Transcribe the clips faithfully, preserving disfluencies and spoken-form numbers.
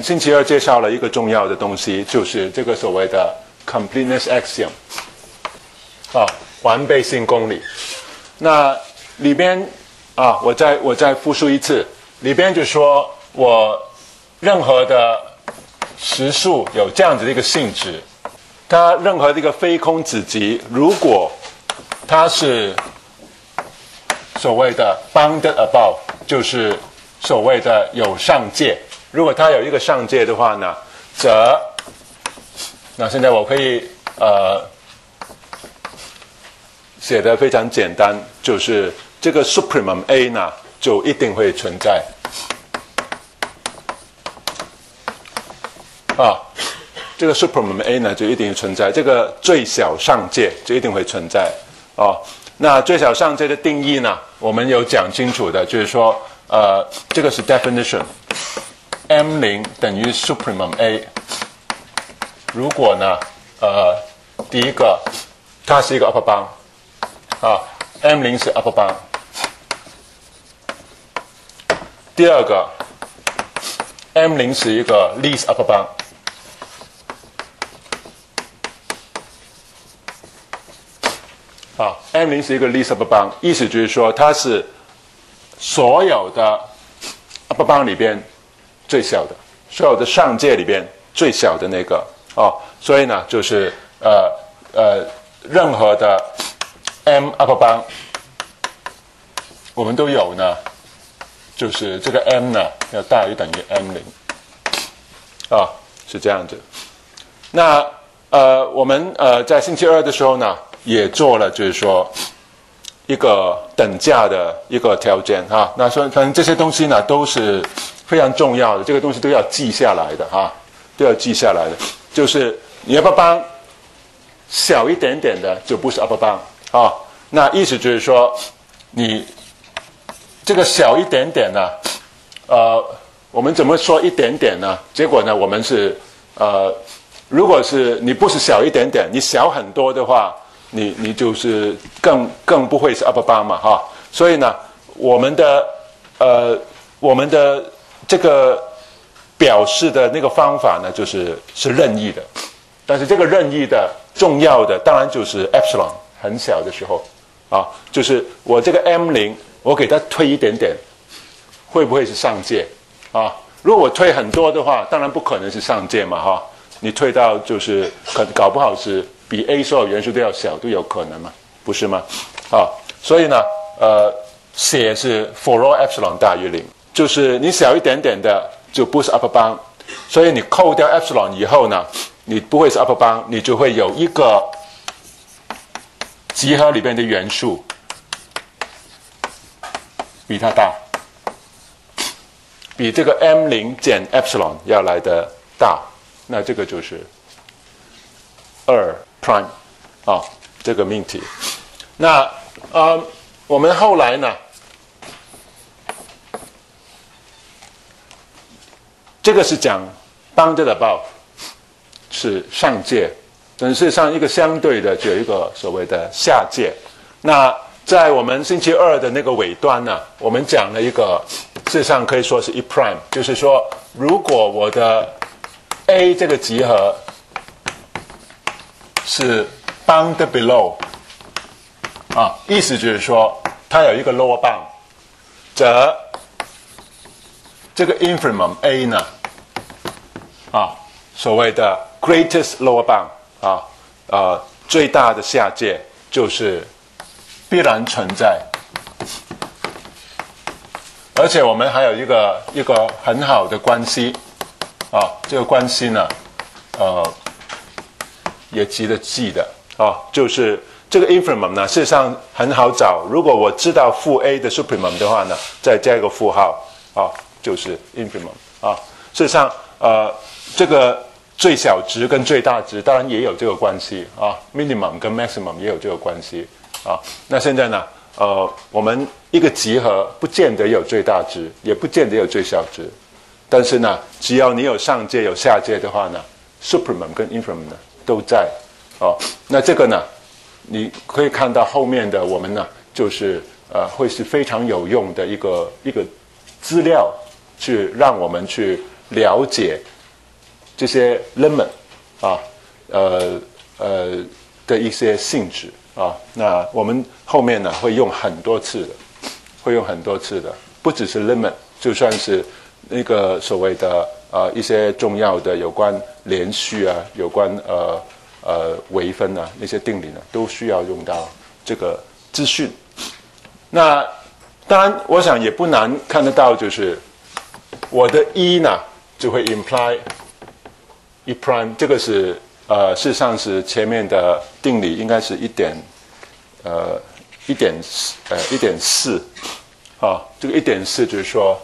星期二介绍了一个重要的东西，就是这个所谓的 completeness axiom 啊，完备性公理。那里边啊，我再我再复述一次，里边就说我任何的实数有这样子的一个性质，它任何的一个非空子集，如果它是所谓的 bounded above， 就是所谓的有上界。如果它有一个上界的话呢，则那现在我可以呃写得非常简单，就是这个 supremum A 呢就一定会存在啊，这个 supremum A 呢就一定存在，这个最小上界就一定会存在哦。那最小上界的定义呢，我们有讲清楚的，就是说呃这个是 definition。M 零等于 supremum A， 如果呢，呃，第一个它是一个 upper bound 啊 ，M 零是 upper bound。第二个 M 零是一个 least upper bound。啊 ，M 零是一个 least upper bound， 意思就是说它是所有的 upper bound 里边最小的，所有的上界里边最小的那个哦，所以呢，就是呃呃，任何的 M upper bound 我们都有呢，就是这个 M 呢要大于等于 M 零，啊，是这样子。那呃，我们呃在星期二的时候呢，也做了就是说一个等价的一个条件哈。那说反正这些东西呢都是非常重要的，这个东西都要记下来的哈，都要记下来的。就是你 upper bound 小一点点的就不是 upper bound 啊。那意思就是说，你这个小一点点呢，呃，我们怎么说一点点呢？结果呢，我们是呃，如果是你不是小一点点，你小很多的话，你你就是更更不会是 upper bound 嘛哈。所以呢，我们的呃我们的这个表示的那个方法呢，就是是任意的，但是这个任意的重要的当然就是 epsilon 很小的时候啊，就是我这个 M 零，我给它推一点点，会不会是上界啊？如果我推很多的话，当然不可能是上界嘛哈，你推到就是可搞不好是比 A 所有元素都要小都有可能嘛，不是吗？啊，所以呢，呃，写是 for all epsilon 大于零。就是你小一点点的就不是 upper bound， 所以你扣掉 epsilon 以后呢，你不会是 upper bound， 你就会有一个集合里边的元素比它大，比这个 M 零 减 epsilon 要来的大，那这个就是二 prime 啊，这个命题。那呃，我们后来呢？这个是讲 bounded above 是上界，但事实上一个相对的就有一个所谓的下界。那在我们星期二的那个尾端呢，我们讲了一个，事实上可以说是一 prime， 就是说如果我的 A 这个集合是 bounded below 啊，意思就是说它有一个 lower bound， 则这个 infimum A 呢，啊，所谓的 greatest lower bound 啊，呃，最大的下界就是必然存在，而且我们还有一个一个很好的关系啊，这个关系呢，呃，也值得记的啊，就是这个 infimum 呢，事实上很好找。如果我知道负 A 的 supremum 的话呢，再加一个负号啊，就是 infimum 啊。事实上，呃，这个最小值跟最大值当然也有这个关系啊 ，minimum 跟 maximum 也有这个关系啊。那现在呢，呃，我们一个集合不见得有最大值，也不见得有最小值，但是呢，只要你有上界有下界的话呢 ，supremum 跟 infimum 呢都在哦。那这个呢，你可以看到后面的我们呢，就是呃，会是非常有用的一个一个资料，去让我们去了解这些 lemon 啊，呃呃的一些性质啊。那我们后面呢会用很多次的，会用很多次的，不只是 lemon， 就算是那个所谓的呃一些重要的有关连续啊，有关呃呃微分啊那些定理呢，都需要用到这个资讯。那当然，我想也不难看得到，就是我的一呢就会 imply e prime， 这个是呃事实上是前面的定理应该是一点呃一点呃一点四啊，这个一点四就是说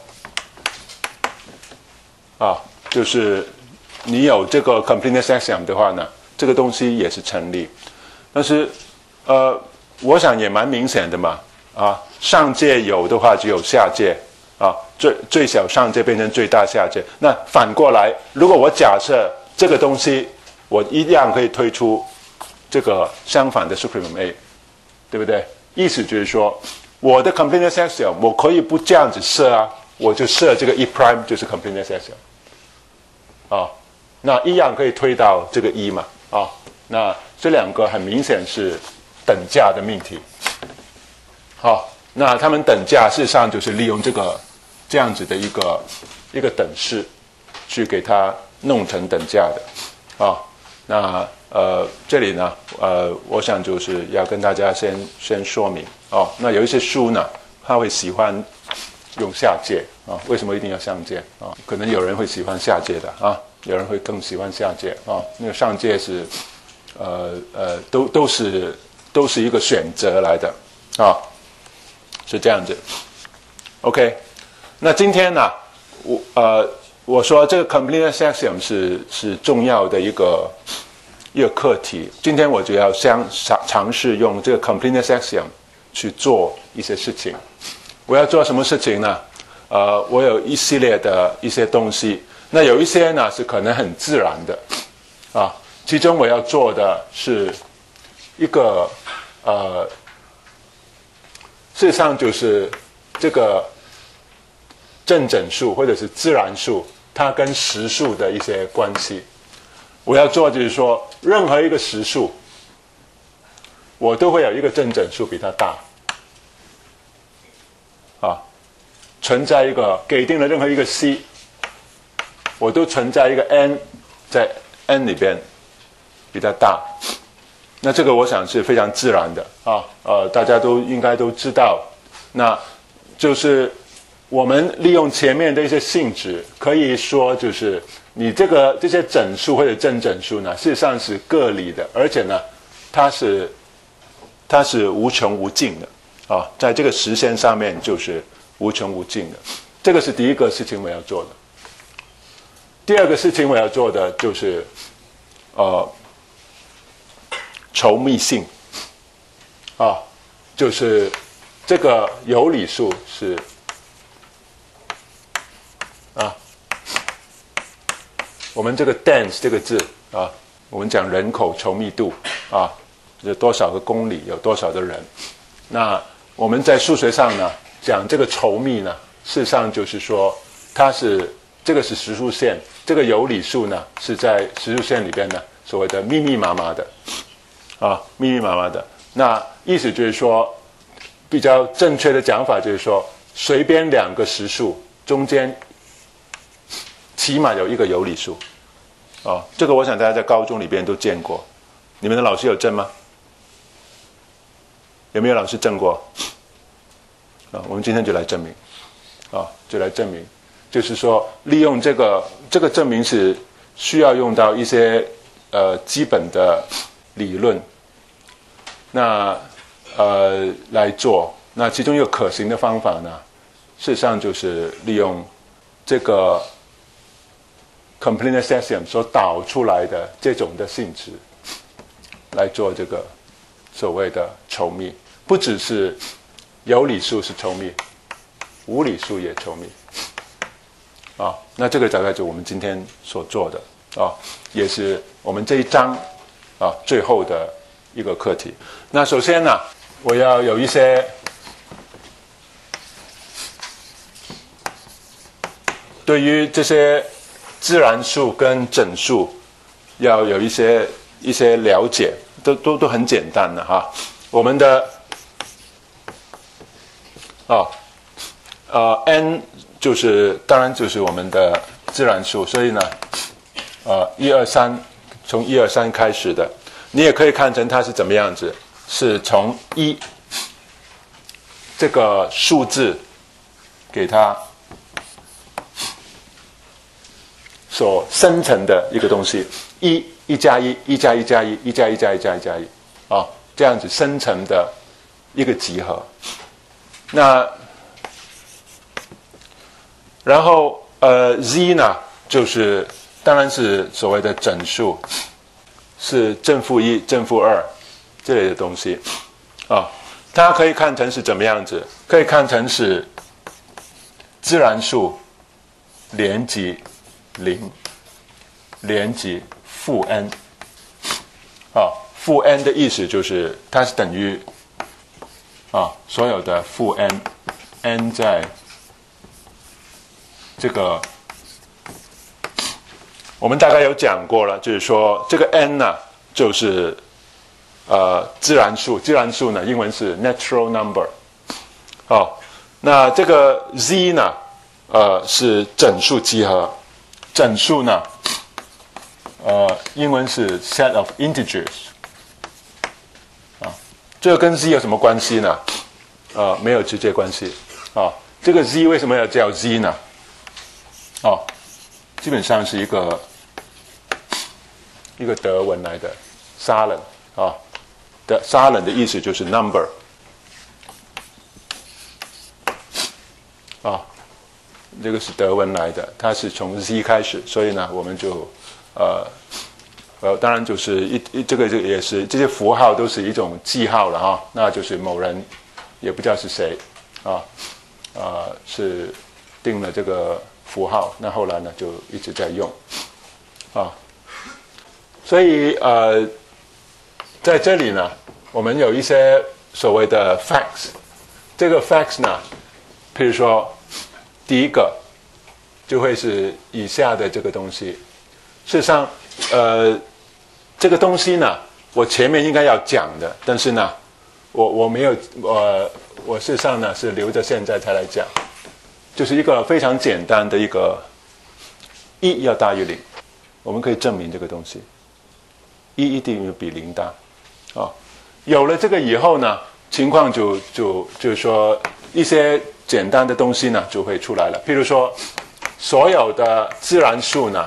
啊，就是你有这个 completeness axiom 的话呢，这个东西也是成立。但是呃，我想也蛮明显的嘛。啊，上界有的话，只有下界啊，最最小上界变成最大下界。那反过来，如果我假设这个东西，我一样可以推出这个相反的 supremum A， 对不对？意思就是说，我的 completeness axiom 我可以不这样子设啊，我就设这个 E prime 就是 completeness axiom， 啊，那一样可以推到这个一嘛，啊，那这两个很明显是等价的命题。好，那他们等价事实上就是利用这个这样子的一个一个等式，去给它弄成等价的啊。那呃这里呢呃我想就是要跟大家先先说明哦。那有一些书呢，他会喜欢用下界啊，为什么一定要上界啊？可能有人会喜欢下界的啊，有人会更喜欢下界啊。那个上界是呃呃都都是都是一个选择来的啊。是这样子 ，OK。那今天呢，我呃我说这个 completeness axiom 是是重要的一个一个课题。今天我就要想尝试用这个 completeness axiom 去做一些事情。我要做什么事情呢？呃，我有一系列的一些东西。那有一些呢是可能很自然的啊，其中我要做的是一个呃。事实上就是这个正整数或者是自然数，它跟实数的一些关系。我要做就是说，任何一个实数，我都会有一个正整数比它大，啊，存在一个给定了任何一个 c， 我都存在一个 n， 在 n 里边比它大。那这个我想是非常自然的啊，呃，大家都应该都知道。那就是我们利用前面的一些性质，可以说就是你这个这些整数或者正整数呢，事实上是个例的，而且呢，它是它是无穷无尽的啊，在这个实线上面就是无穷无尽的。这个是第一个事情我要做的。第二个事情我要做的就是呃。稠密性啊，就是这个有理数是啊，我们这个 dense 这个字啊，我们讲人口稠密度啊，有多少个公里，有多少的人。那我们在数学上呢，讲这个稠密呢，事实上就是说，它是这个是实数线，这个有理数呢是在实数线里边呢，所谓的密密麻麻的。啊，密密麻麻的，那意思就是说，比较正确的讲法就是说，随便两个实数中间起码有一个有理数，啊，这个我想大家在高中里边都见过。你们的老师有证吗？有没有老师证过？啊，我们今天就来证明，啊，就来证明，就是说利用这个这个证明是需要用到一些呃基本的理论。那呃来做，那其中一个可行的方法呢，事实上就是利用这个 completeness axiom 所导出来的这种的性质来做这个所谓的稠密，不只是有理数是稠密，无理数也稠密啊。那这个大概就是我们今天所做的啊，也是我们这一章啊最后的一个课题。那首先呢，我要有一些对于这些自然数跟整数要有一些一些了解，都都都很简单的哈。我们的哦呃 n 就是当然就是我们的自然数，所以呢呃一二三从一二三开始的，你也可以看成它是怎么样子，是从一这个数字给它所生成的一个东西，一一加一，一加一加一，一加一加一加一加一，啊，这样子生成的一个集合。那然后呃 z 呢，就是当然是所谓的整数，是正负一、正负二这类的东西啊。它可以看成是怎么样子？可以看成是自然数连级零，连级负 n。啊，负 n 的意思就是它是等于啊所有的负 n，n 在这个我们大概有讲过了，就是说这个 n 呢就是呃自然数，自然数呢英文是 natural number。哦，那这个 z 呢呃是整数集合，整数呢呃英文是 set of integers。啊，这个跟 z 有什么关系呢？呃，没有直接关系。啊，这个 z 为什么要叫 z 呢？哦，基本上是一个一个德文来的 Zahlen 啊，的 Zahlen 的意思就是 number 啊，这个是德文来的，它是从 z 开始，所以呢，我们就呃呃，当然就是一一这个这个也是这些符号都是一种记号了哈，那就是某人也不知道是谁啊啊、呃、是定了这个符号，那后来呢就一直在用啊，所以呃在这里呢，我们有一些所谓的 facts， 这个 facts 呢，譬如说第一个就会是以下的这个东西，事实上呃这个东西呢，我前面应该要讲的，但是呢我我没有我我事实上呢是留着现在才来讲。就是一个非常简单的一个一要大于零，我们可以证明这个东西，一一定比零大，啊、哦，有了这个以后呢，情况就就就是说一些简单的东西呢就会出来了，譬如说所有的自然数呢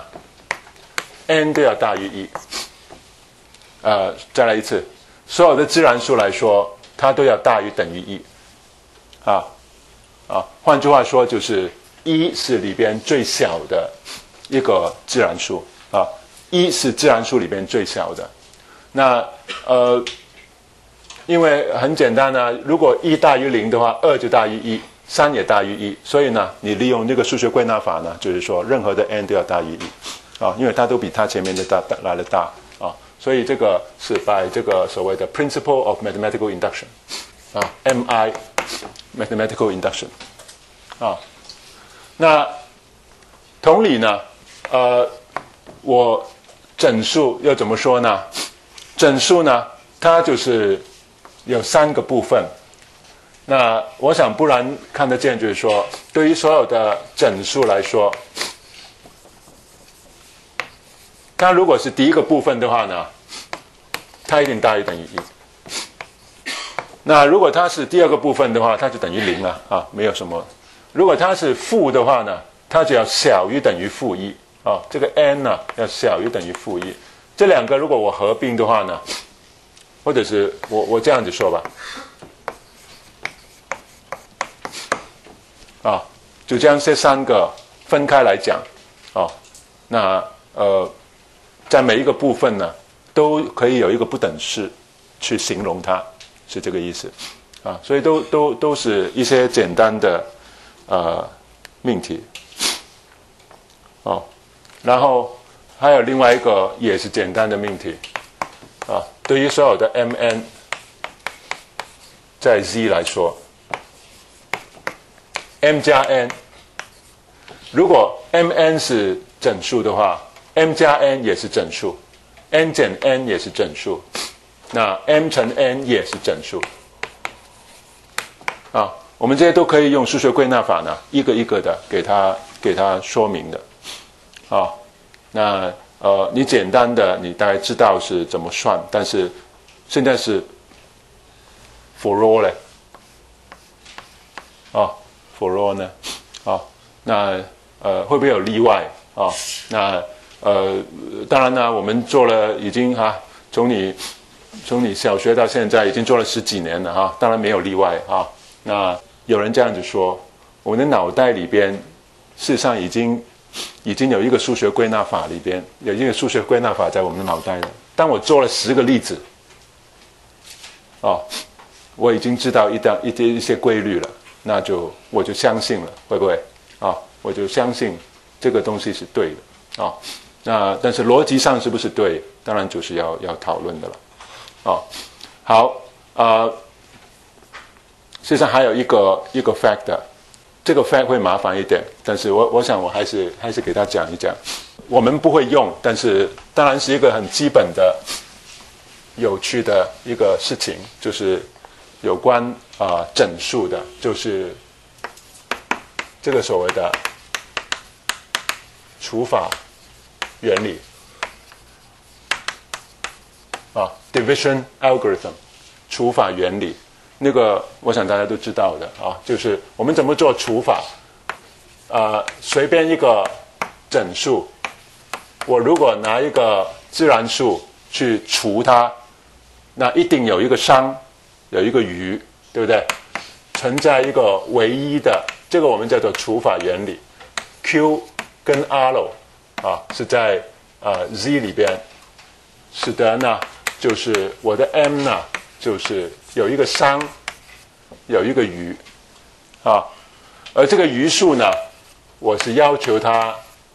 n 都要大于一，呃，再来一次，所有的自然数来说，它都要大于等于一，啊。啊，换句话说，就是一是里边最小的一个自然数啊，一是自然数里边最小的。那呃，因为很简单呢，如果一大于零的话，二就大于一，三也大于一，所以呢，你利用这个数学归纳法呢，就是说任何的 n 都要大于一啊，因为它都比它前面的大大来的大啊，所以这个是 by 这个所谓的 principle of mathematical induction 啊 ，M I。mathematical induction 啊，那同理呢，呃，我整数又怎么说呢？整数呢，它就是有三个部分。那我想不然看得见，就是说，对于所有的整数来说，它如果是第一个部分的话呢，它一定大于等于一。那如果它是第二个部分的话，它就等于零了啊，没有什么。如果它是负的话呢，它就要小于等于负一啊，这个 n 呢要小于等于负一。这两个如果我合并的话呢，或者是我我这样子说吧，啊，就将这三个分开来讲啊，那呃，在每一个部分呢，都可以有一个不等式去形容它。是这个意思，啊，所以都都都是一些简单的呃命题，哦，然后还有另外一个也是简单的命题，啊，对于所有的 mn 在 z 来说 ，m 加 n，如果 mn 是整数的话 ，m 加 n 也是整数 ，n 减 n 也是整数，那 m 乘 n 也是整数。啊，我们这些都可以用数学归纳法呢，一个一个的给它给它说明的。啊，那呃，你简单的你大概知道是怎么算，但是现在是 for all 嘞，啊 for all 呢，啊，那呃会不会有例外啊？那呃，当然呢，我们做了已经哈、啊，从你从你小学到现在已经做了十几年了哈、啊，当然没有例外啊。那有人这样子说，我们的脑袋里边事实上已经已经有一个数学归纳法里边有一个数学归纳法在我们的脑袋了。当我做了十个例子，哦，我已经知道一点一些一些规律了，那就我就相信了，会不会啊、哦？我就相信这个东西是对的啊、哦。那但是逻辑上是不是对，当然就是要要讨论的了。哦，好啊。呃事实上还有一个一个 factor， 这个 fact 会麻烦一点，但是我我想我还是还是给他讲一讲。我们不会用，但是当然是一个很基本的、有趣的一个事情，就是有关啊、呃、整数的，就是这个所谓的除法原理啊 ，division algorithm， 除法原理。那个我想大家都知道的啊，就是我们怎么做除法。呃，随便一个整数，我如果拿一个自然数去除它，那一定有一个商，有一个余，对不对？存在一个唯一的，这个我们叫做除法原理。Q 跟 R 啊是在呃 Z 里边，使得呢就是我的 M 呢就是有一个商，有一个余，啊，而这个余数呢，我是要求它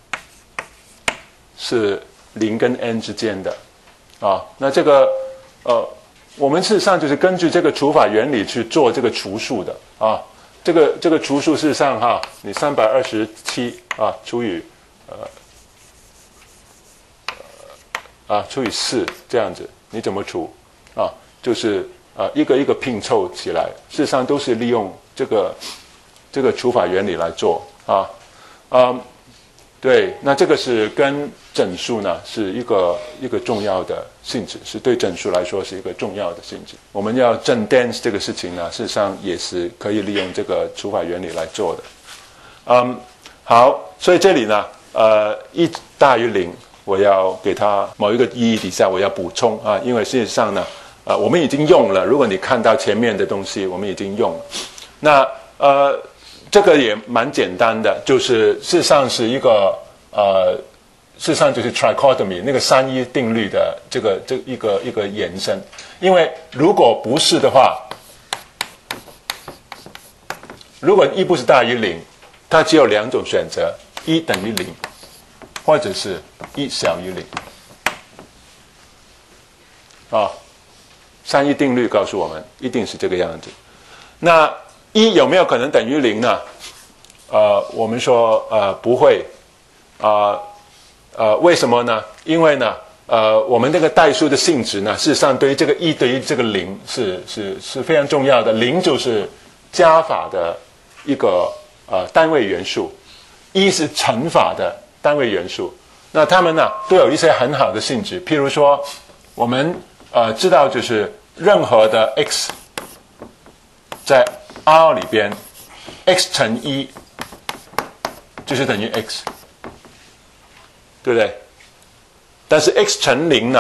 是零跟 n 之间的，啊，那这个呃，我们事实上就是根据这个除法原理去做这个除数的，啊，这个这个除数事实上哈，你三百二十七啊除以呃啊除以四这样子，你怎么除啊？就是呃一个一个拼凑起来，事实上都是利用这个这个除法原理来做啊，嗯，对，那这个是跟整数呢是一个一个重要的性质，是对整数来说是一个重要的性质。我们要正 dense 这个事情呢，事实上也是可以利用这个除法原理来做的。嗯，好，所以这里呢，呃，一大于零，我要给它某一个意义底下我要补充啊，因为事实上呢。呃，我们已经用了。如果你看到前面的东西，我们已经用了。那呃，这个也蛮简单的，就是事实上是一个呃，事实上就是 trichotomy 那个三一定律的这个这一个一个延伸。因为如果不是的话，如果一不是大于零，它只有两种选择：一等于零，或者是一小于零。啊。三一定律告诉我们，一定是这个样子。那一有没有可能等于零呢？呃，我们说呃不会，啊 呃, 呃为什么呢？因为呢，呃，我们这个代数的性质呢，事实上对于这个一对于这个零是是是非常重要的。零就是加法的一个呃单位元素，一是乘法的单位元素。那它们呢都有一些很好的性质，譬如说我们。呃，知道就是任何的 x 在 R 里边 ，x 乘一就是等于 x， 对不对？但是 x 乘零呢，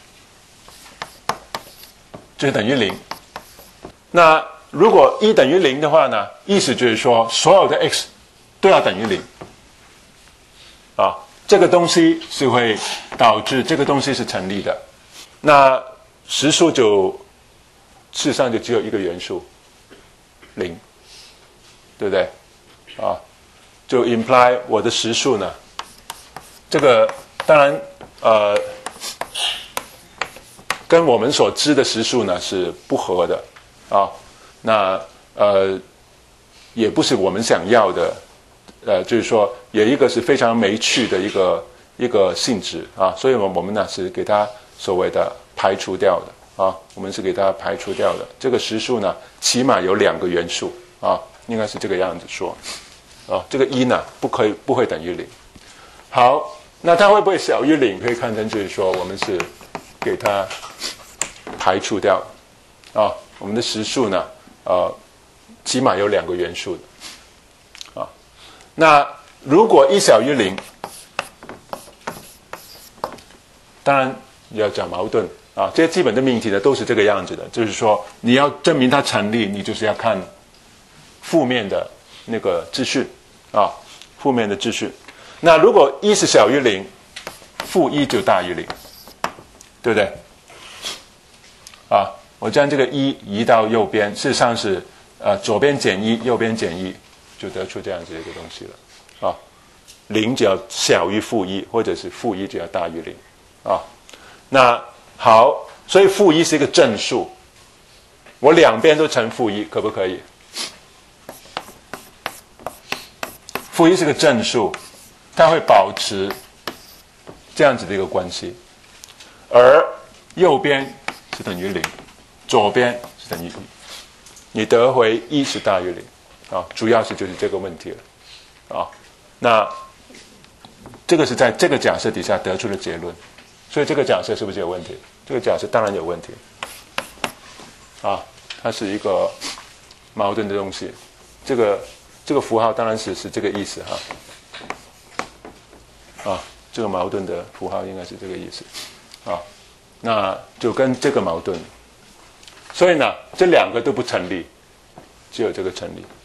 就是等于零。那如果一等于零的话呢，意思就是说所有的 x 都要等于零。啊，这个东西是会导致这个东西是成立的。那实数就事实上就只有一个元素，零，对不对？啊，就 imply 我的实数呢，这个当然呃，跟我们所知的实数呢是不合的啊。那呃，也不是我们想要的呃，就是说有一个是非常没趣的一个一个性质啊，所以我们呢是给它所谓的排除掉的啊，我们是给它排除掉的。这个实数呢，起码有两个元素啊，应该是这个样子说啊，这个一呢不可以不会等于零。好，那它会不会小于零？可以看成就是说我们是给它排除掉啊，我们的实数呢，呃，起码有两个元素的。那如果一小于零，当然要讲矛盾啊。这些基本的命题呢都是这个样子的，就是说你要证明它成立，你就是要看负面的那个秩序啊，负面的秩序。那如果一是小于零，负一就大于零，对不对？啊，我将这个一移到右边，事实上是呃左边减一，右边减一。就得出这样子一个东西了，啊，零只要小于负一，或者是负一只要大于零，啊，那好，所以负一是一个正数，我两边都乘负一，可不可以？负一是个正数，它会保持这样子的一个关系，而右边是等于零，左边是等于一，你得回一是大于零。啊，主要是就是这个问题了，啊，那这个是在这个假设底下得出的结论，所以这个假设是不是有问题？这个假设当然有问题，啊，它是一个矛盾的东西，这个这个符号当然是是这个意思哈，啊，这个矛盾的符号应该是这个意思，啊，那就跟这个矛盾，所以呢，这两个都不成立，只有这个成立。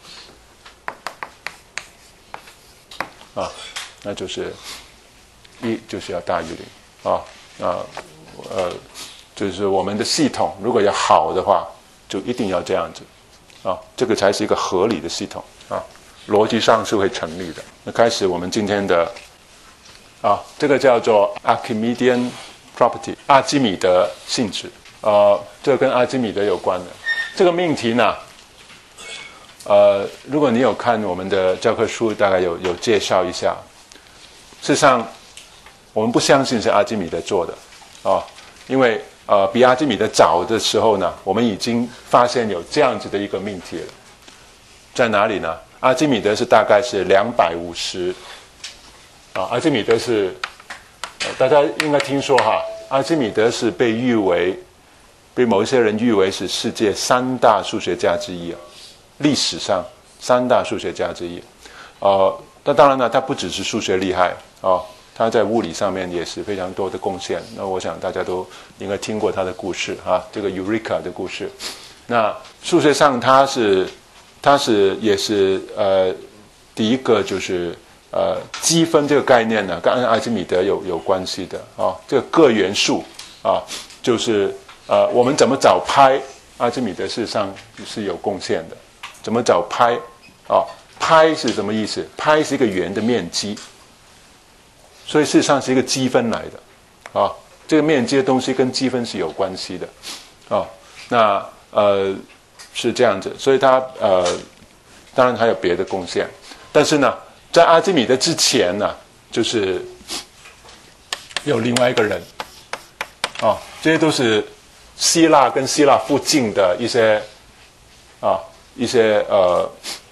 啊，那就是一就是要大于零啊，那呃，就是我们的系统如果要好的话，就一定要这样子啊，这个才是一个合理的系统啊，逻辑上是会成立的。那开始我们今天的啊，这个叫做 Archimedean property 阿基米德性质，呃，这个跟阿基米德有关的这个命题呢。呃，如果你有看我们的教科书，大概有有介绍一下。事实上，我们不相信是阿基米德做的啊，因为呃，比阿基米德早的时候呢，我们已经发现有这样子的一个命题了。在哪里呢？阿基米德是大概是两百五十啊，阿基米德是、呃、大家应该听说哈，阿基米德是被誉为被某一些人誉为是世界三大数学家之一啊。历史上三大数学家之一，呃，那当然呢，他不只是数学厉害哦，他在物理上面也是非常多的贡献。那我想大家都应该听过他的故事啊，这个 Eureka 的故事。那数学上他是他是也是呃第一个就是呃积分这个概念呢，跟阿基米德有有关系的啊、哦，这个各元素啊，就是呃我们怎么找派，阿基米德事实上是有贡献的。怎么找派啊？派是什么意思？派是一个圆的面积，所以事实上是一个积分来的啊。这个面积的东西跟积分是有关系的啊。那呃是这样子，所以它呃当然还有别的贡献，但是呢，在阿基米德之前呢，就是有另外一个人啊，这些都是希腊跟希腊附近的一些啊。一些呃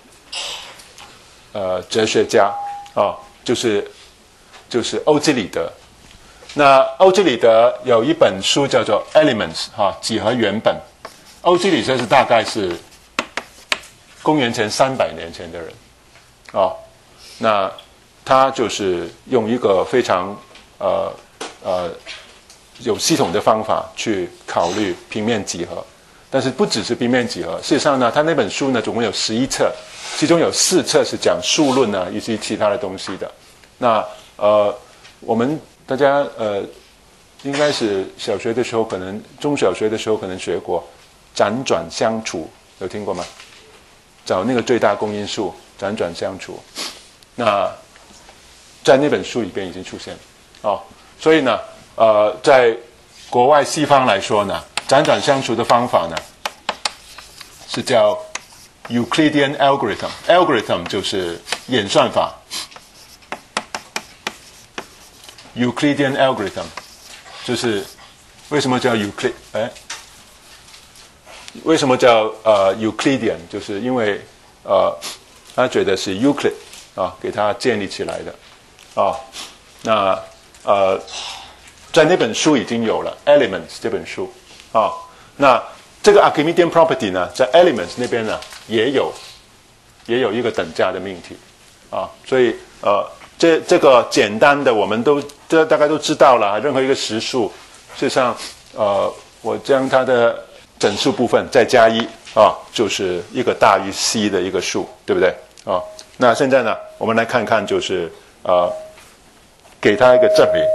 呃哲学家啊，就是就是欧几里得。那欧几里得有一本书叫做《Elements》哈，几何原本。欧几里得是大概是公元前三百年前的人啊。那他就是用一个非常呃呃有系统的方法去考虑平面几何。但是不只是平面几何，事实上呢，他那本书呢总共有十一册，其中有四册是讲数论啊以及其他的东西的。那呃，我们大家呃，应该是小学的时候，可能中小学的时候可能学过辗转相处，有听过吗？找那个最大公因数，辗转相处。那在那本书里边已经出现哦，所以呢，呃，在国外西方来说呢。辗转相除的方法呢，是叫 Euclidean algorithm， algorithm 就是演算法。Euclidean algorithm 就是为什么叫 Euclid？ 哎，为什么叫呃 Euclidean？ 就是因为呃他觉得是 Euclid 啊给他建立起来的啊。那呃在那本书已经有了 Elements 这本书啊。那这个 Archimedean property 呢，在 Elements 那边呢也有也有一个等价的命题啊。所以呃这这个简单的我们都这大概都知道了，任何一个实数，事实上呃我将它的整数部分再加一啊，就是一个大于 c 的一个数，对不对啊？那现在呢，我们来看看就是呃给它一个证明。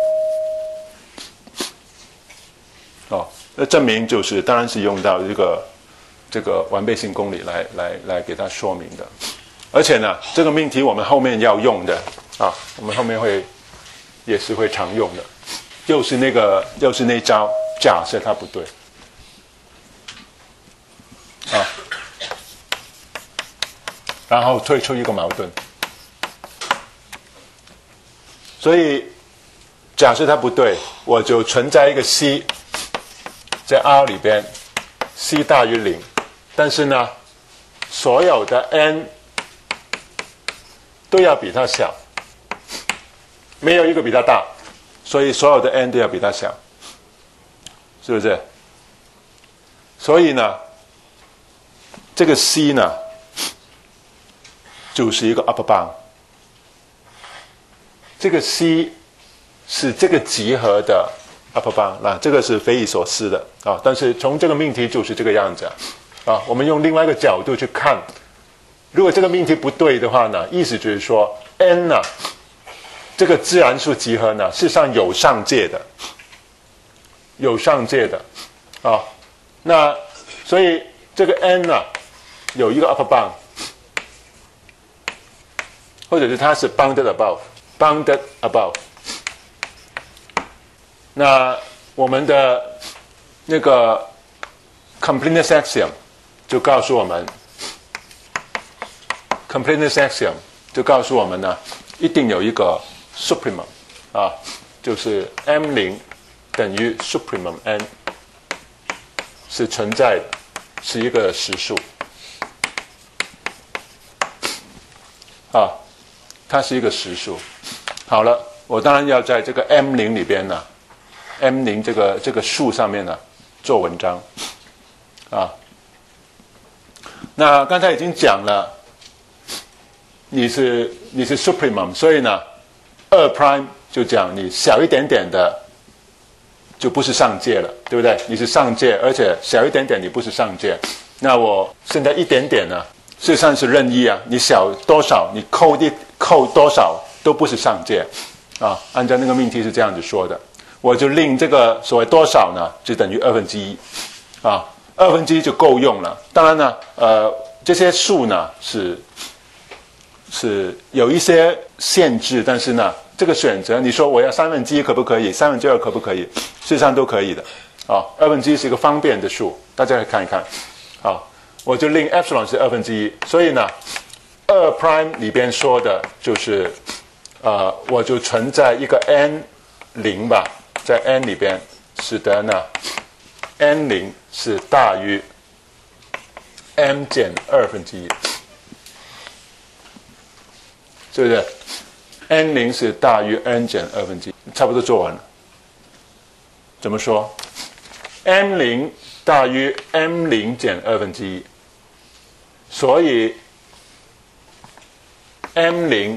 哦，那证明就是当然是用到这个这个完备性公理来来来给它说明的，而且呢，这个命题我们后面要用的啊，我们后面会也是会常用的，又是那个又是那招，假设它不对啊，然后推出一个矛盾，所以假设它不对，我就存在一个 c。在 R 里边 c 大于零，但是呢所有的 n 都要比它小，没有一个比它大，所以所有的 n 都要比它小，是不是？所以呢这个 c 呢就是一个 upper bound， 这个 c 是这个集合的upper bound， 那这个是匪夷所思的啊！但是从这个命题就是这个样子啊！啊，我们用另外一个角度去看，如果这个命题不对的话呢，意思就是说 n 呢，这个自然数集合呢，事实上有上界的，有上界的啊。那所以这个 n 呢有一个 upper bound， 或者是它是 bounded above，bounded above。那我们的那个 completeness axiom 就告诉我们 completeness axiom 就告诉我们呢，一定有一个 supremum 啊，就是 m 零等于 supremum n 是存在的，是一个实数啊，它是一个实数。好了，我当然要在这个 m 零里边呢。M 零这个这个数上面呢做文章啊，那刚才已经讲了，你是你是 supremum， 所以呢二 prime 就讲你小一点点的就不是上界了，对不对？你是上界，而且小一点点你不是上界。那我现在一点点呢，事实上是任意啊，你小多少你扣一扣多少都不是上界啊，按照那个命题是这样子说的。我就令这个所谓多少呢，就等于二分之一，啊，二分之一就够用了。当然呢，呃，这些数呢是是有一些限制，但是呢，这个选择，你说我要三分之一可不可以？三分之二可不可以？事实上都可以的，啊，二分之一是一个方便的数，大家来看一看，啊，我就令 epsilon 是二分之一，所以呢，二 prime 里边说的就是，呃，我就存在一个 n 零吧。在 n 里边，使得呢 n 零是大于 m 减二分之一，是不是 ？n 零是大于 n 减二分之一，差不多做完了。怎么说 ？m 零大于 m 零减二分之一，所以 m 零。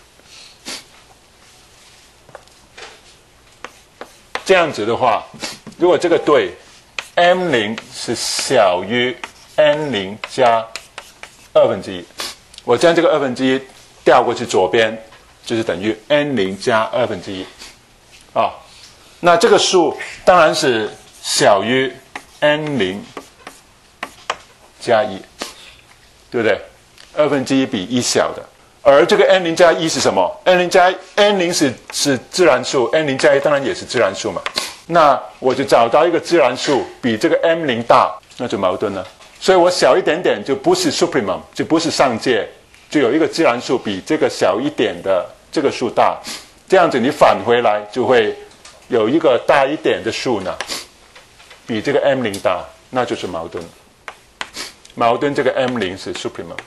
这样子的话，如果这个对 ，m 零是小于 n 零加二分之一，我将这个二分之一调过去左边，就是等于 n 零加二分之一，啊，那这个数当然是小于 n 零加一，对不对？二分之一比一小的。而这个 n 零加一是什么 ？n 零加 n 零是是自然数 ，n 零加一当然也是自然数嘛。那我就找到一个自然数比这个 m 零大，那就矛盾了。 所以我小一点点就不是 supremum， 就不是上界，就有一个自然数比这个小一点的这个数大，这样子你返回来就会有一个大一点的数呢，比这个 M 零大，那就是矛盾。矛盾这个 M 零是 supremum，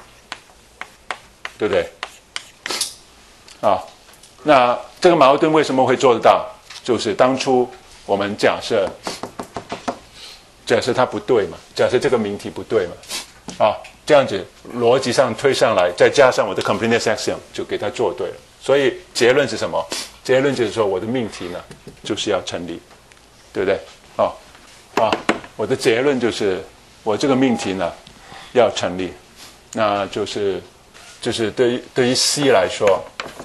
对不对？啊，那这个矛盾为什么会做得到？就是当初我们假设，假设它不对嘛，假设这个命题不对嘛，啊，这样子逻辑上推上来，再加上我的 completeness axiom 就给它做对了。所以结论是什么？结论就是说我的命题呢就是要成立，对不对？啊啊，我的结论就是我这个命题呢要成立，那就是就是对于对于 C 来说。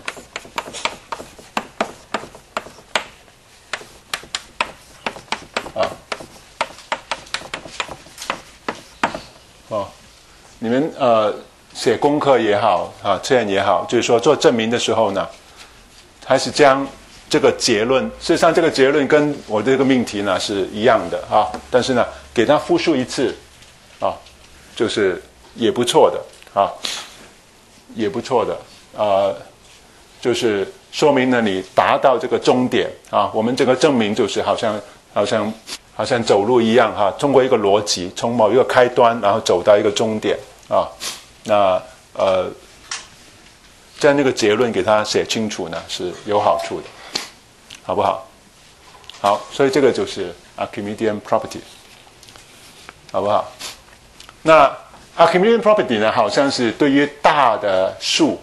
你们呃写功课也好啊，测验也好，就是说做证明的时候呢，还是将这个结论，事实上这个结论跟我这个命题呢是一样的啊，但是呢给它复述一次啊，就是也不错的啊，也不错的啊，就是说明呢你达到这个终点啊。我们这个证明就是好像好像好像走路一样哈、啊，通过一个逻辑，从某一个开端，然后走到一个终点。啊，那呃，将那个结论给它写清楚呢，是有好处的，好不好？好，所以这个就是 Archimedean property， 好不好？那 Archimedean property 呢，好像是对于大的数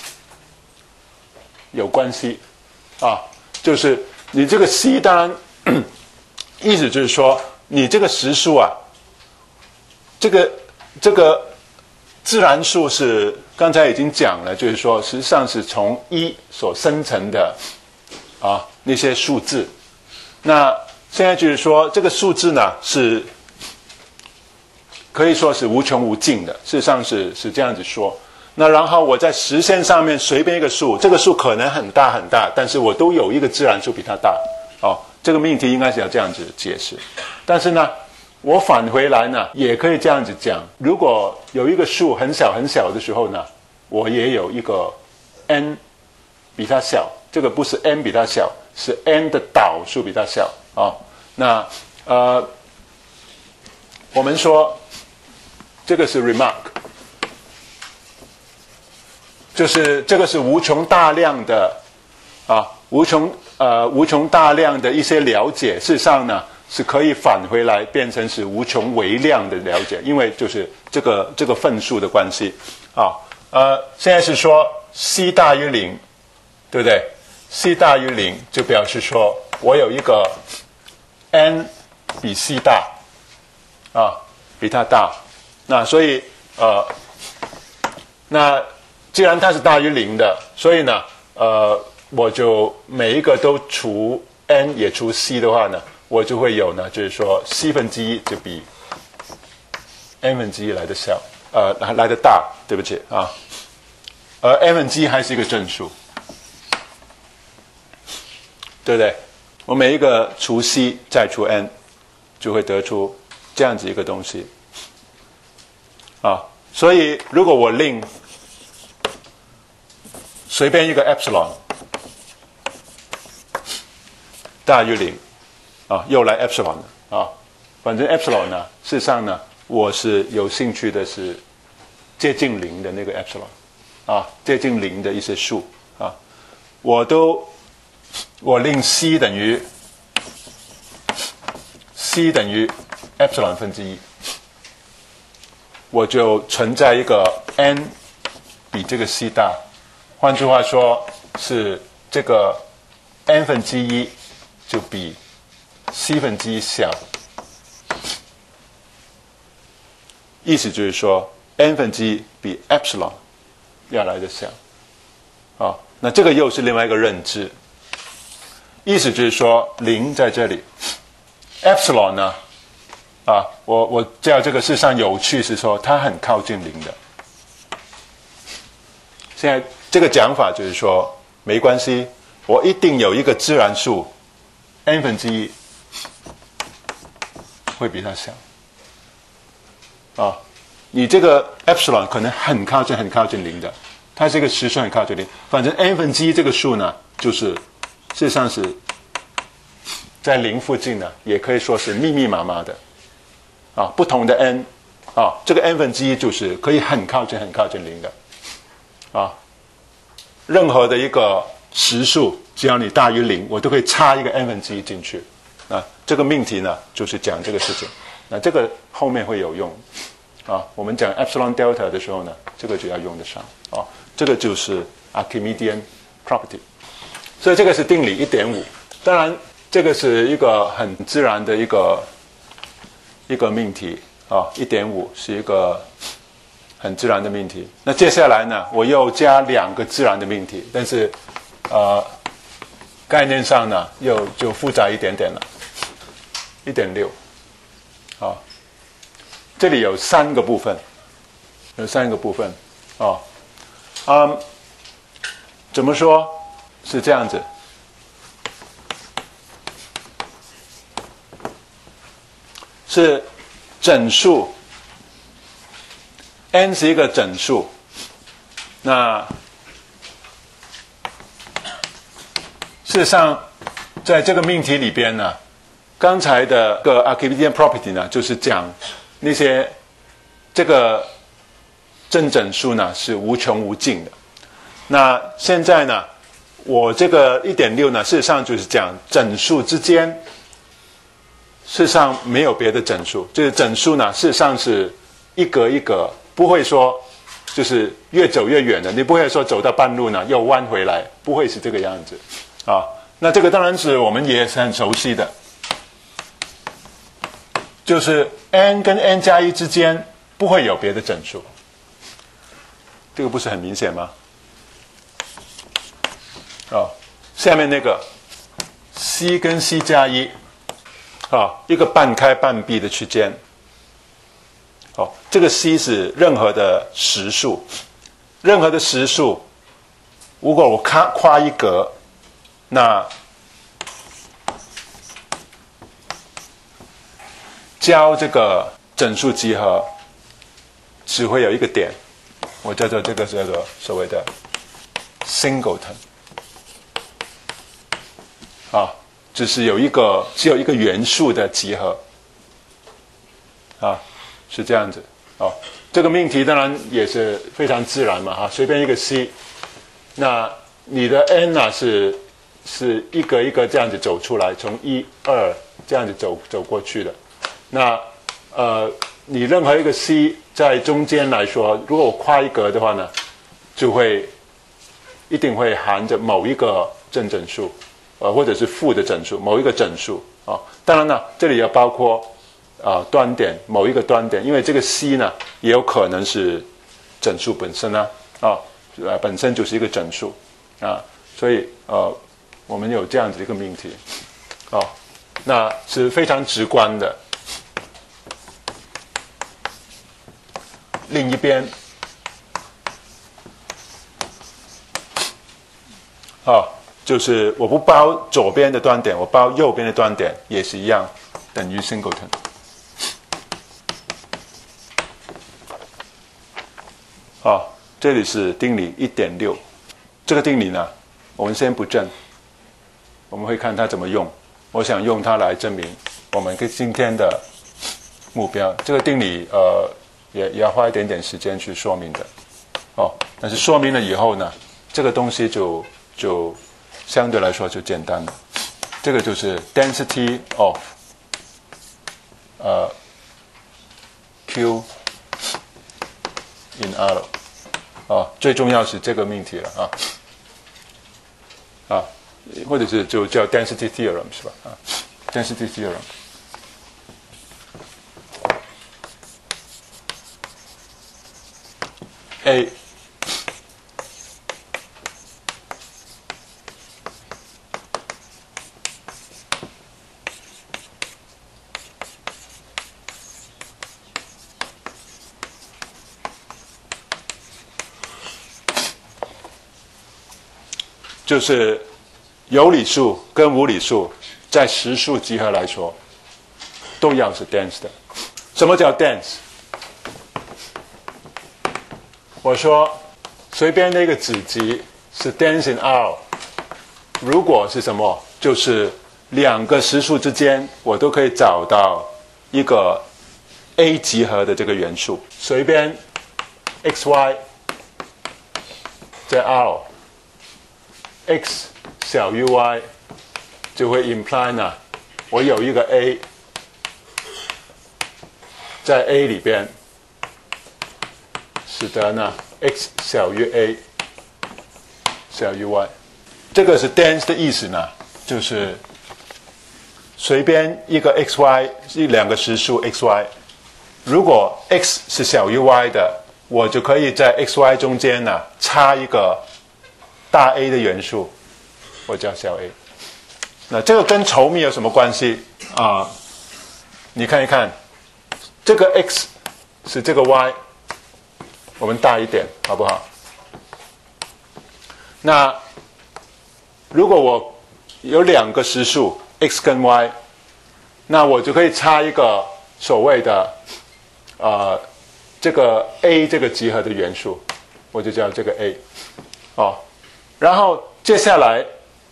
有关系啊，就是你这个 C 当然，意思就是说，你这个实数啊，这个这个。自然数是刚才已经讲了，就是说实际上是从一所生成的啊那些数字。那现在就是说这个数字呢是可以说是无穷无尽的，事实上是是这样子说。那然后我在实线上面随便一个数，这个数可能很大很大，但是我都有一个自然数比它大。哦，这个命题应该是要这样子解释。但是呢，我返回来呢，也可以这样子讲：如果有一个数很小很小的时候呢，我也有一个 n 比它小，这个不是 n 比它小，是 n 的导数比它小啊、哦。那呃，我们说这个是 remark， 就是这个是无穷大量的啊，无穷呃无穷大量的一些了解，事实上呢。是可以返回来变成是无穷微量的了解，因为就是这个这个份数的关系啊。呃，现在是说 c 大于零，对不对 ？c 大于零就表示说我有一个 n 比 c 大啊，比它大。那所以呃，那既然它是大于零的，所以呢，呃，我就每一个都除 n 也除 c 的话呢。我就会有呢，就是说 c 分之一就比 n 分之一来的小，呃，来的大，对不起啊。而 n 分之一还是一个正数，对不对？我每一个除 c 再除 n， 就会得出这样子一个东西啊。所以如果我令随便一个 epsilon 大于零。啊，又来 epsilon 了啊！反正 epsilon 呢，事实上呢，我是有兴趣的是接近零的那个 epsilon 啊，接近零的一些数啊，我都我令 c 等于 c 等于 epsilon 分之一，我就存在一个 n 比这个 c 大，换句话说是这个 n 分之一就比c 分之一小，意思就是说 n 分之一比 epsilon 要来的小，啊，那这个又是另外一个认知，意思就是说零在这里 ，epsilon 呢，啊，我我叫这个事实上有趣是说它很靠近零的，现在这个讲法就是说没关系，我一定有一个自然数 n 分之一。会比它小， 啊，你这个 epsilon 可能很靠近很靠近零的，它这个实数很靠近零，反正 n 分之一这个数呢，就是事实上是在零附近呢，也可以说是密密麻麻的啊，不同的 n 啊，这个 n 分之一就是可以很靠近很靠近零的啊，任何的一个实数，只要你大于零，我都可以插一个 n 分之一进去啊。这个命题呢，就是讲这个事情。那这个后面会有用啊。我们讲 epsilon delta 的时候呢，这个就要用得上啊。这个就是 Archimedean property。所以这个是定理 一点五。当然，这个是一个很自然的一个一个命题啊。一点五是一个很自然的命题。那接下来呢，我又加两个自然的命题，但是呃，概念上呢又就复杂一点点了。一点六。啊，这里有三个部分，有三个部分啊，嗯，怎么说？是这样子，是整数 ，n 是一个整数，那事实上在这个命题里边呢。刚才的个 Archimedean property 呢，就是讲那些这个正整数呢是无穷无尽的。那现在呢，我这个 一点六 呢，事实上就是讲整数之间，事实上没有别的整数，就是整数呢，事实上是一格一格，不会说就是越走越远的，你不会说走到半路呢又弯回来，不会是这个样子啊。那这个当然是我们也是很熟悉的。就是 n 跟 n 加一之间不会有别的整数，这个不是很明显吗？哦，下面那个 c 跟 c 加一，啊，一个半开半闭的区间。哦，这个 c 是任何的实数，任何的实数，如果我跨跨一格，那教这个整数集合只会有一个点，我叫做这个叫做所谓的 singleton 啊，只是有一个只有一个元素的集合啊，是这样子哦。这个命题当然也是非常自然嘛哈，随便一个 c， 那你的 n 呢、啊、是是一个一个这样子走出来，从一二这样子走走过去的。那呃，你任何一个 c 在中间来说，如果我跨一格的话呢，就会一定会含着某一个正整数，呃，或者是负的整数，某一个整数啊。当然呢，这里也包括啊、呃、端点，某一个端点，因为这个 c 呢也有可能是整数本身呢啊，呃，本身就是一个整数啊，所以呃，我们有这样子一个命题哦，那是非常直观的。另一边，啊，就是我不包左边的端点，我包右边的端点也是一样，等于 singleton。啊，这里是定理 一点六， 这个定理呢，我们先不证，我们会看它怎么用。我想用它来证明我们跟今天的目标。这个定理，呃。也也要花一点点时间去说明的，哦，但是说明了以后呢，这个东西就就相对来说就简单了。这个就是 density of 呃 Q in R， 哦，最重要是这个命题了啊啊，或者是就叫 density theorem 是吧？啊 ，density theorem。A 就是有理数跟无理数在实数集合来说，都要是 dense 的。什么叫 dense？ 我说随便那个子集是 dense in R， 如果是什么，就是两个实数之间我都可以找到一个 A 集合的这个元素，随便 xy 在 R，x 小于 y 就会 imply 呢，我有一个 A 在 A 里边，使得呢 x 小于 A 小于 y， 这个是 dense 的意思呢，就是随便一个 xy 是两个实数 xy， 如果 x 是小于 y 的，我就可以在 xy 中间呢插一个大 A 的元素，我叫小 a。那这个跟稠密有什么关系啊、呃？你看一看，这个 x 是这个 y， 我们大一点好不好？那如果我有两个实数 x 跟 y， 那我就可以插一个所谓的呃这个 a 这个集合的元素，我就叫这个 a 哦。然后接下来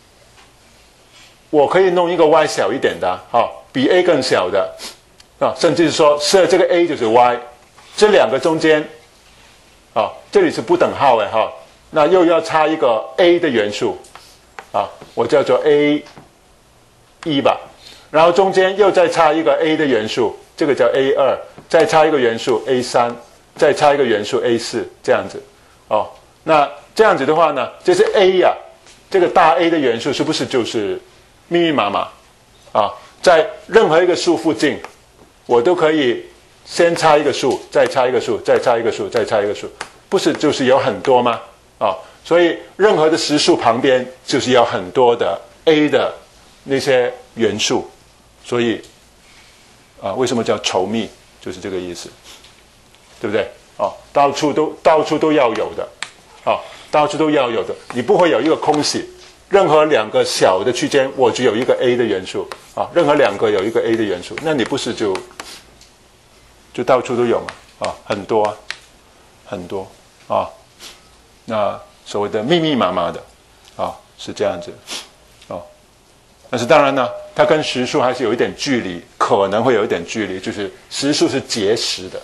我可以弄一个 y 小一点的，好、哦，比 a 更小的啊、哦，甚至是说设这个 a 就是 y， 这两个中间啊、哦，这里是不等号的哈、哦，那又要插一个 a 的元素啊、哦，我叫做 a 一吧，然后中间又再插一个 a 的元素，这个叫 a 二，再插一个元素 a 三，再插一个元素 a 四，这样子哦。那这样子的话呢，这是 a 呀、啊，这个大 A 的元素是不是就是密密麻麻啊？在任何一个数附近，我都可以先插一个数，再插一个数，再插一个数，再插一个数，不是就是有很多吗？啊，所以任何的实数旁边就是有很多的 A 的那些元素，所以啊，为什么叫稠密？就是这个意思，对不对？哦，到处都到处都要有的，哦，到处都要有的，你不会有一个空隙。任何两个小的区间，我只有一个 A 的元素啊，任何两个有一个 A 的元素，那你不是就就到处都有嘛？啊，很多啊，很多啊，那所谓的密密麻麻的啊，是这样子啊。但是当然呢，它跟实数还是有一点距离，可能会有一点距离，就是实数是结实的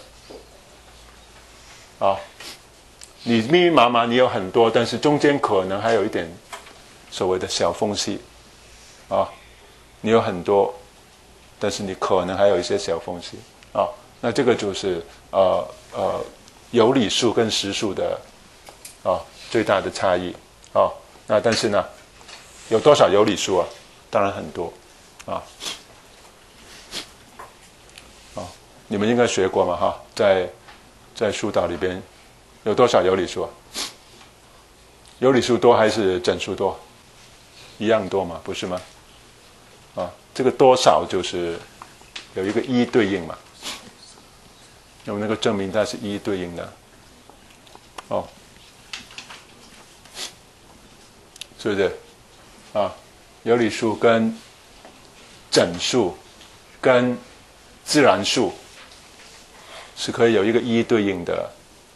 啊。你密密麻麻，你有很多，但是中间可能还有一点所谓的小缝隙啊，你有很多，但是你可能还有一些小缝隙啊。那这个就是呃呃有理数跟实数的啊最大的差异啊。那但是呢，有多少有理数啊？当然很多啊。啊，你们应该学过嘛哈，在在疏导里边有多少有理数啊？有理数多还是整数多？一样多嘛，不是吗？啊，这个多少就是有一个一对应嘛，我们那个证明它是一对应的，哦，是不是？啊，有理数跟整数跟自然数是可以有一个一对应的，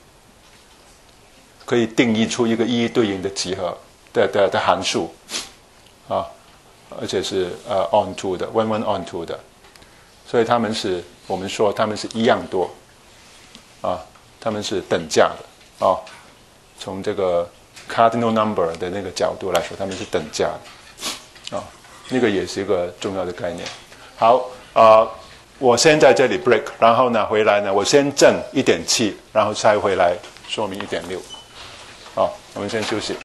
可以定义出一个一对应的集合的的的函数。啊，而且是呃 onto 的 one one onto 的，所以他们是我们说他们是一样多，啊，他们是等价的啊。从这个 cardinal number 的那个角度来说，他们是等价的，啊，那个也是一个重要的概念。好啊、呃，我先在这里 break， 然后呢回来呢，我先正一点七，然后再回来说明一点六，好，我们先休息。